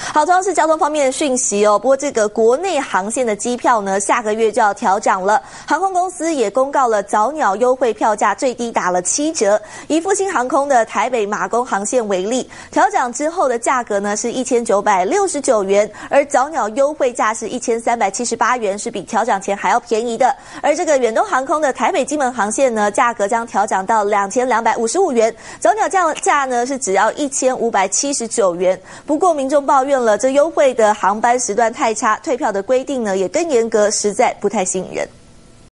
好，同样是交通方面的讯息哦。不过这个国内航线的机票呢，下个月就要调涨了。航空公司也公告了早鸟优惠票价最低打了7折。以复兴航空的台北马公航线为例，调涨之后的价格呢是1969元，而早鸟优惠价是1378元，是比调涨前还要便宜的。而这个远东航空的台北金门航线呢，价格将调涨到2255元，早鸟价呢是只要1579元。不过民众抱怨了，这优惠的航班时段太差，退票的规定呢也更严格，实在不太吸引人。